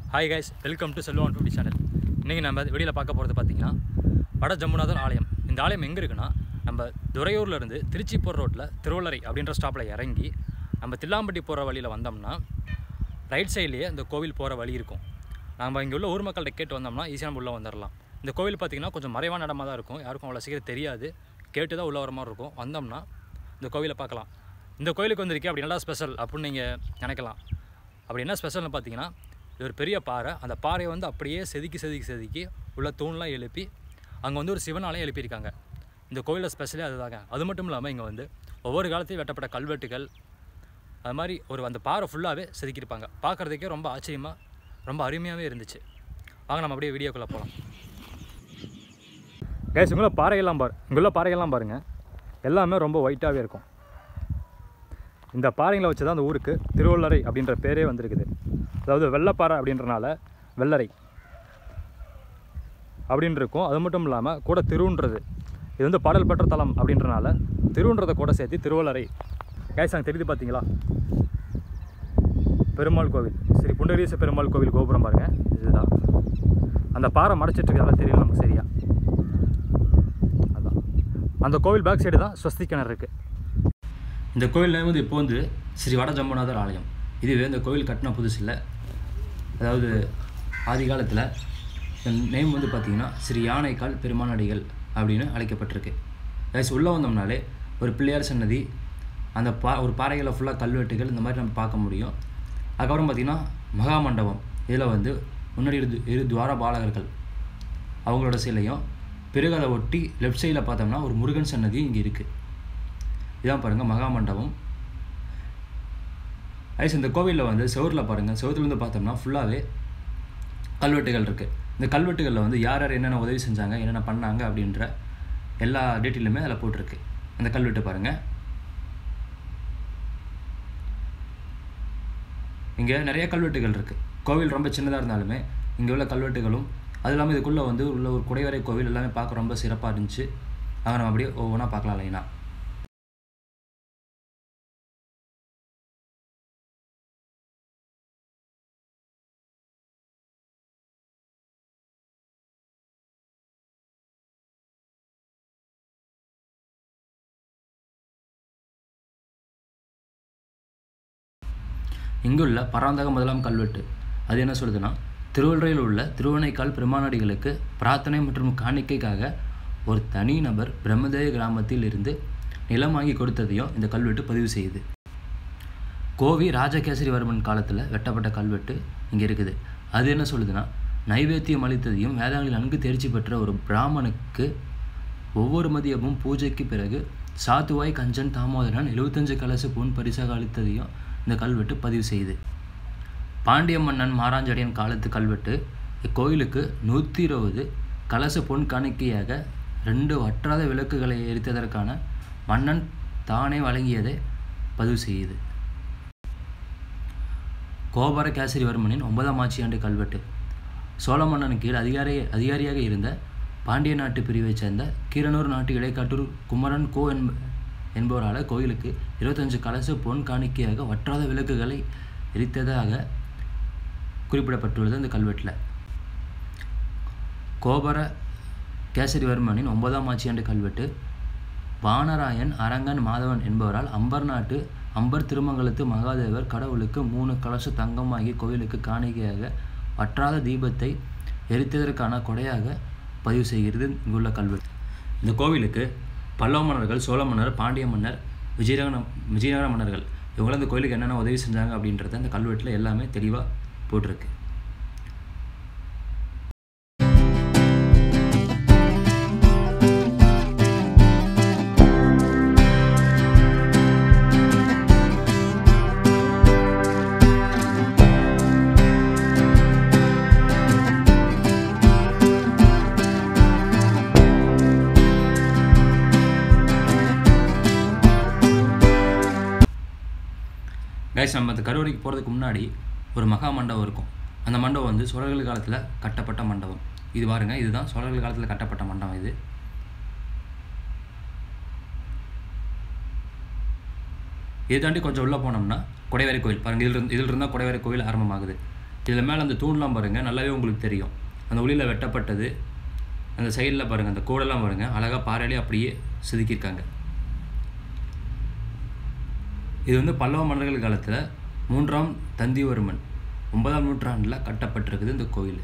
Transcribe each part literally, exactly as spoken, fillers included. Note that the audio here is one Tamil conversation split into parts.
Hi guys, welcome to Selvam twenty channel. இன்றைக்கி நம்ம வெளியில் பார்க்க போகிறது பார்த்திங்கன்னா வட ஜம்புநாதர் ஆலயம். இந்த ஆலயம் எங்கே இருக்குன்னா, நம்ம துறையூர்லேருந்து திருச்சி போகிற ரோட்டில் திருவள்ளரை அப்படின்ற ஸ்டாப்பில் இறங்கி நம்ம தில்லாம்பட்டி போகிற வழியில் வந்தோம்னா ரைட் சைட்லேயே இந்த கோவில் போகிற வழி இருக்கும். நம்ம இங்கே உள்ள ஊர் மக்கள்கிட்ட கேட்டு வந்தோம்னா ஈஸியாக நம்ம உள்ளே வந்துடலாம். இந்த கோவில் பார்த்திங்கன்னா கொஞ்சம் மறைவான இடமாக தான் இருக்கும், யாருக்கும் அவ்வளோ சீக்கிரம் தெரியாது, கேட்டு தான் உள்ள வர மாதிரி இருக்கும். வந்தோம்னா இந்த கோவிலை பார்க்கலாம். இந்த கோவிலுக்கு வந்திருக்கே அப்படி நல்லா ஸ்பெஷல் அப்படின்னு நீங்கள் நினைக்கலாம். அப்படி என்ன ஸ்பெஷல்னு பார்த்தீங்கன்னா, இது ஒரு பெரிய பாறை. அந்த பாறையை வந்து அப்படியே செதுக்கி செதுக்கி செதுக்கி உள்ள தூண்லாம் எழுப்பி அங்கே வந்து ஒரு சிவனாலையும் எழுப்பியிருக்காங்க. இந்த கோவிலில் ஸ்பெஷலே அதுதாங்க. அது மட்டும் இல்லாமல் இங்கே வந்து ஒவ்வொரு காலத்தையும் வெட்டப்பட்ட கல்வெட்டுகள் அது மாதிரி ஒரு அந்த பாறை ஃபுல்லாகவே செதுக்கியிருப்பாங்க. பார்க்குறதுக்கே ரொம்ப ஆச்சரியமாக ரொம்ப அருமையாகவே இருந்துச்சு. வாங்க நம்ம அப்படியே வீடியோக்குள்ளே போகலாம். கைஸ், இங்குள்ள பாறைகள்லாம் பாரு இங்குள்ள பாறைகள்லாம் பாருங்கள், எல்லாமே ரொம்ப ஒயிட்டாகவே இருக்கும். இந்த பாறைங்களை வச்சு தான் அந்த ஊருக்கு திருவள்ளரை அப்படின்ற பேரே வந்திருக்குது. அதாவது வெள்ளைப்பாறை அப்படின்றனால வெள்ளரை அப்படின்னு இருக்கும். அது மட்டும் இல்லாமல் கூட திருன்றது, இது வந்து பாடல் பெற்ற தலம் அப்படின்றனால திருன்றதை கூட சேர்த்து திருவள்ளரை. கைஸ், அங்கே தெரியுது பார்த்தீங்களா, பெருமாள் கோவில், சரி புண்டரீச பெருமாள் கோவில் கோபுரம் பாருங்கள். இதுதான் அந்த பாறை மறைச்சிட்ருக்கிறதால தெரியல நமக்கு சரியா. அதான் அந்த கோவில் பேக் சைடு தான் ஸ்வஸ்தி கிணறு இருக்குது. இந்த கோவில் நேம் வந்து இப்போ வந்து ஸ்ரீ வட ஜம்புநாதர் ஆலயம். இதுவே இந்த கோவில் கட்டின புதுசு இல்லை, அதாவது ஆதி காலத்தில் இந்த நேம் வந்து பார்த்திங்கன்னா ஸ்ரீ யானைக்கால் பெருமானடிகள் அப்படின்னு அழைக்கப்பட்டிருக்கு. கைஸ், உள்ளே வந்தோம்னாலே ஒரு பிள்ளையார் சன்னதி, அந்த பா ஒரு பாறைகளை ஃபுல்லாக கல்வெட்டுகள் இந்த மாதிரி நம்ம பார்க்க முடியும். அதுக்கப்புறம் பார்த்திங்கன்னா மகா மண்டபம், இதில் வந்து முன்னாடி இரு இரு துவார பாலகர்கள் அவங்களோட சிலையும், பிறகு அதை ஒட்டி லெஃப்ட் சைடில் பார்த்தோம்னா ஒரு முருகன் சன்னதி இங்கே இருக்குது. இதான் பாருங்கள் மகா மண்டபம். ஐஸ், இந்த கோவிலில் வந்து செவரில் பாருங்கள், செவத்துலேருந்து பார்த்தோம்னா ஃபுல்லாகவே கல்வெட்டுகள் இருக்குது. இந்த கல்வெட்டுகளில் வந்து யார் யார் என்னென்ன உதவி செஞ்சாங்க, என்னென்ன பண்ணாங்க அப்படின்ற எல்லா டீட்டெயிலுமே அதில் போட்டிருக்கு. அந்த கல்வெட்டு பாருங்கள். இங்கே நிறைய கல்வெட்டுகள் இருக்குது. கோவில் ரொம்ப சின்னதாக இருந்தாலுமே இங்கே உள்ள கல்வெட்டுகளும், அது இல்லாமல் இதுக்குள்ளே வந்து உள்ள ஒரு குடைவரை கோவில் எல்லாமே பார்க்க ரொம்ப சிறப்பாக இருந்துச்சு. அங்கே நம்ம அப்படியே ஒவ்வொன்றா பார்க்கலாம் இல்லைனா. இங்குள்ள பராந்தக முதலாம் கல்வெட்டு அது என்ன சொல்லுதுன்னா, திருவள்ளரையில் உள்ள திருவனைக்கால் பெருமானடிகளுக்கு பிரார்த்தனை மற்றும் காணிக்கைக்காக ஒரு தனி நபர் பிரம்மதேய கிராமத்தில் இருந்து நிலம் வாங்கி கொடுத்ததையும் இந்த கல்வெட்டு பதிவு செய்யுது. கோவி ராஜகேசரிவர்மன் காலத்தில் வெட்டப்பட்ட கல்வெட்டு இங்கே இருக்குது. அது என்ன சொல்லுதுன்னா, நைவேத்தியம் அளித்ததையும் வேதாங்களில் நன்கு தேர்ச்சி பெற்ற ஒரு பிராமணுக்கு ஒவ்வொரு மதியமும் பூஜைக்கு பிறகு சாத்துவாய் கஞ்சன் தாமோதரன் எழுபத்தஞ்சு கலசு பொன் பரிசாக அளித்ததையும் இந்த கல்வெட்டு பதிவு செய்யுது. பாண்டிய மன்னன் மாராஞ்சடியன் காலத்து கல்வெட்டு இக்கோயிலுக்கு நூற்றி இருபது கலச பொன் காணிக்கையாக ரெண்டு வற்றாத விளக்குகளை எரித்ததற்கான மன்னன் தானே வழங்கியதை பதிவு செய்யுது. கோபர கேசரிவர்மனின் ஒன்பதாம் ஆட்சியாண்டு கல்வெட்டு சோழ மன்னன் கீழ் அதிகாரி அதிகாரியாக இருந்த பாண்டிய நாட்டு பிரிவைச் சேர்ந்த கீரனூர் நாட்டு இடைக்காட்டூர் குமரன் கோ என்ப என்பவரால் கோயிலுக்கு இருபத்தஞ்சு கலச பொன் காணிக்கையாக வற்றாத விளக்குகளை எரித்ததாக குறிப்பிடப்பட்டுள்ளது இந்த கல்வெட்டில். கோபர கேசரிவர்மனின் ஒன்பதாம் ஆட்சியாண்டு கல்வெட்டு வானராயன் அரங்கன் மாதவன் என்பவரால் அம்பர் நாட்டு அம்பர் திருமங்கலத்து மகாதேவர் கடவுளுக்கு மூணு கலச தங்கம் வாங்கி கோயிலுக்கு காணிக்கையாக வற்றாத தீபத்தை எரித்ததற்கான கொடையாக பதிவு செய்கிறது இங்குள்ள கல்வெட்டு. இந்த கோவிலுக்கு பல்லவ மன்னர்கள், சோழ மன்னர், பாண்டிய மன்னர், விஜயநகர விஜயநகர மன்னர்கள் இவங்களாம் இந்த கோயிலுக்கு என்னென்ன உதவி செஞ்சாங்க அப்படின்றத இந்த கல்வெட்டில் எல்லாமே தெளிவாக போட்டிருக்கு. கைஸ், நம்ம அந்த கருவறைக்கு போகிறதுக்கு முன்னாடி ஒரு மகா மண்டபம் இருக்கும். அந்த மண்டபம் வந்து சோழர்கள் காலத்தில் கட்டப்பட்ட மண்டபம். இது பாருங்கள், இதுதான் சோழர்கள் காலத்தில் கட்டப்பட்ட மண்டபம். இது இதை தாண்டி கொஞ்சம் உள்ளே போனோம்னா குடைவரை கோயில் பாருங்கள். இதில் இருந்து இதில் இருந்தால் குடைவரை கோயில் ஆரம்பமாகுது. இதில் மேலே அந்த தூண்லாம் பாருங்கள், நல்லாவே உங்களுக்கு தெரியும். அந்த ஒளியில் வெட்டப்பட்டது. அந்த சைடில் பாருங்கள், அந்த கோடெல்லாம் பாருங்கள், அழகாக பாறையிலே அப்படியே செதுக்கியிருக்காங்க. இது வந்து பல்லவ மன்னர்கள் காலத்தில் மூன்றாம் தந்திவர்மன் ஒன்பதாம் நூற்றாண்டில் கட்டப்பட்டிருக்குது இந்த கோயில்.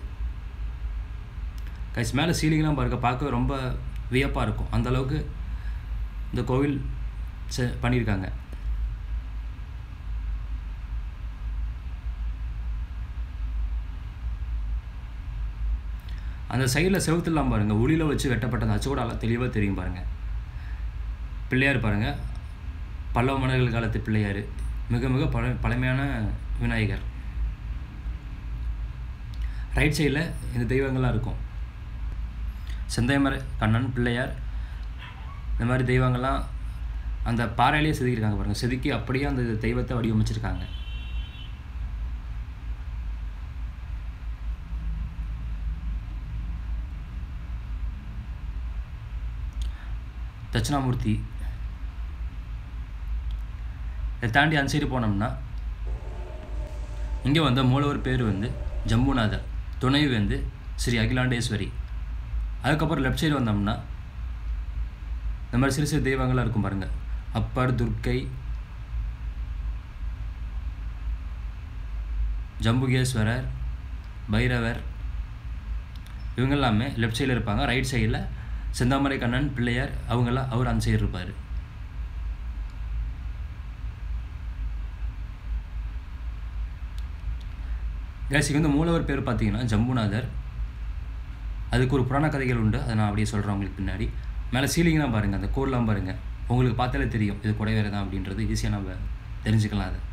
கைஸ் மேலே சீலிங்லாம் பாருங்க, பார்க்க ரொம்ப வியப்பாக இருக்கும். அந்தளவுக்கு இந்த கோவில் செ பண்ணியிருக்காங்க. அந்த சைடில் செவுத்துலாம் பாருங்கள், ஒளியில் வச்சு வெட்டப்பட்ட அந்த அச்சுக்கூட நல்லா தெளிவாக தெரியும் பாருங்கள். பிள்ளையார் பாருங்கள், பல்லவ மன்னர்கள் காலத்து பிள்ளையார், மிக மிக பழ பழமையான விநாயகர். ரைட் சைடில் இந்த தெய்வங்கள்லாம் இருக்கும். செந்தைமர கண்ணன், பிள்ளையார், இந்த மாதிரி தெய்வங்கள்லாம் அந்த பாறையிலேயே செதுக்கியிருக்காங்க பாருங்கள். செதுக்கி அப்படியே அந்த தெய்வத்தை வடிவமைச்சிருக்காங்க. தட்சிணாமூர்த்தி. இதை தாண்டி அந்த சைடு போனோம்னா இங்கே வந்த மூலவர் பேர் வந்து ஜம்புநாதர், துணைவி வந்து ஸ்ரீ அகிலாண்டேஸ்வரி. அதுக்கப்புறம் லெஃப்ட் சைடு வந்தோம்னா இந்த மாதிரி சிறு சிறு தெய்வங்கள்லாம் இருக்கும் பாருங்கள். அப்பர், துர்க்கை, ஜம்புகேஸ்வரர், பைரவர், இவங்க எல்லாமே லெஃப்ட் சைடில் இருப்பாங்க. ரைட் சைடில் செந்தாமரை கண்ணன், பிள்ளையார், அவங்கெல்லாம் அவர் அந்த சைடு இருப்பார். கேசிக்கு வந்து மூலவர் பேர் பார்த்தீங்கன்னா ஜம்புநாதர். அதுக்கு ஒரு புராண கதைகள் உண்டு, அதை நான் அப்படியே சொல்கிறேன் உங்களுக்கு பின்னாடி. மேலே சீலிங்லாம் பாருங்கள், அந்த கோடெலாம் பாருங்கள், உங்களுக்கு பார்த்தாலே தெரியும் இது குடைவேறு தான் அப்படின்றது. ஈஸியாக நம்ம தெரிஞ்சுக்கலாம். அது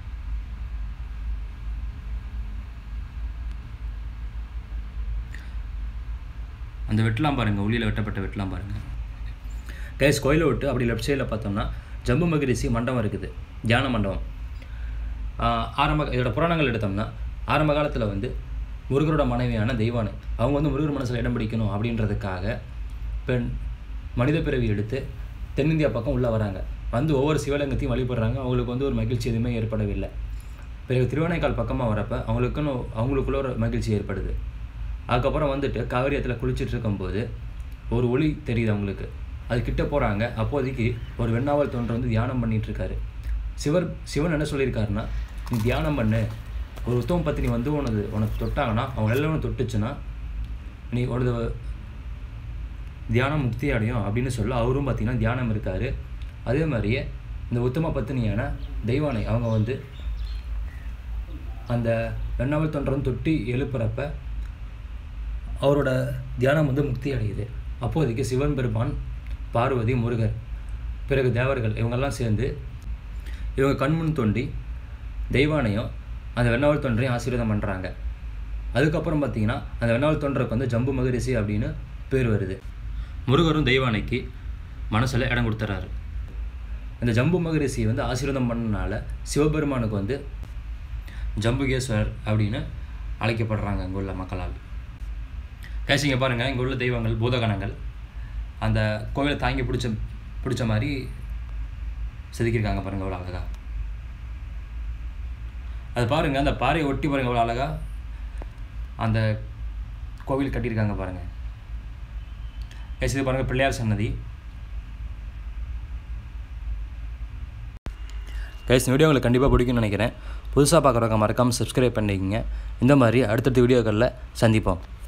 அந்த வெட்டலாம் பாருங்கள், ஒளியில் வெட்டப்பட்ட வெட்டலாம் பாருங்கள். கேஸ் கோயிலை விட்டு அப்படி லெஃப்ட் சைடில் பார்த்தோம்னா ஜம்பு மகரிஷி மண்டபம் இருக்குது, தியான மண்டபம். ஆரம்ப இதோட புராணங்கள் எடுத்தோம்னா ஆரம்ப காலத்தில் வந்து முருகரோட மனைவியான தெய்வானை அவங்க வந்து முருகர் மனசில் இடம் பிடிக்கணும் அப்படின்றதுக்காக பெண் மனித பிறவி எடுத்து தென்னிந்தியா பக்கம் உள்ளே வராங்க. வந்து ஒவ்வொரு சிவலிங்கத்தையும் வழிபடுறாங்க. அவங்களுக்கு வந்து ஒரு மகிழ்ச்சி எதுவுமே ஏற்படவில்லை. பிறகு திருவானைக்கால் பக்கமாக வரப்போ அவங்களுக்குன்னு அவங்களுக்குள்ள ஒரு மகிழ்ச்சி ஏற்படுது. அதுக்கப்புறம் வந்துட்டு காவிரியத்தில் குளிச்சுட்டு இருக்கும்போது ஒரு ஒளி தெரியுது அவங்களுக்கு. அது கிட்ட போகிறாங்க. அப்போதைக்கு ஒரு வெண்ணாவல் தோன்ற வந்து தியானம் பண்ணிகிட்ருக்காரு. சிவர் சிவன் என்ன சொல்லியிருக்காருன்னா, நீ தியானம் பண்ணு, ஒரு உத்தம பத்தினி வந்து உனது உனக்கு தொட்டாங்கன்னா அவங்க எல்லாம் தொட்டுச்சுன்னா நீ உனது தியானம் முக்தி அடையும் அப்படின்னு சொல்ல அவரும் பார்த்திங்கன்னா தியானம் இருக்கார். அதே மாதிரியே இந்த உத்தம பத்தினியான தெய்வானை அவங்க வந்து அந்த வெண்ணாவல் தோன்ற வந்து தொட்டி எழுப்புறப்ப அவரோட தியானம் வந்து முக்தி அடையுது. அப்போதைக்கு சிவன் பெருமான், பார்வதி, முருகர், பிறகு தேவர்கள் இவங்கெல்லாம் சேர்ந்து இவங்க கண்முன் தோண்டி தெய்வானையும் அந்த வெண்ணாவல் தொன்றையும் ஆசீர்வாதம் பண்ணுறாங்க. அதுக்கப்புறம் பார்த்திங்கன்னா அந்த வெண்ணாவல் தொன்றைக்கு வந்து ஜம்பு மகரிஷி அப்படின்னு பேர் வருது. முருகரும் தெய்வானைக்கு மனசில் இடம் கொடுத்துறாரு. இந்த ஜம்பு மகரிஷி வந்து ஆசீர்வாதம் பண்ணனால சிவபெருமானுக்கு வந்து ஜம்புகேஸ்வரர் அப்படின்னு அழைக்கப்படுறாங்க இங்கே உள்ள மக்களால். கேசிங்க பாருங்கள், இங்கே உள்ள தெய்வங்கள் பூதகணங்கள் அந்த கோவிலை தாங்கி பிடிச்ச பிடிச்ச மாதிரி செதுக்கியிருக்காங்க பாருங்கள், அவ்வளோ அழகாக. அது பாருங்கள், அந்த பாறையை ஒட்டி பாருங்கள் அவ்வளோ அழகாக அந்த கோவில் கட்டியிருக்காங்க பாருங்கள். கேசி இது பாருங்கள், பிள்ளையார் சன்னதி. கைஸ் இந்த வீடியோ உங்களுக்கு கண்டிப்பாக பிடிக்கும்னு நினைக்கிறேன். புதுசாக பார்க்குறவங்க மறக்காமல் சப்ஸ்கிரைப் பண்ணிக்கோங்க. இந்த மாதிரி அடுத்தடுத்த வீடியோக்களில் சந்திப்போம்.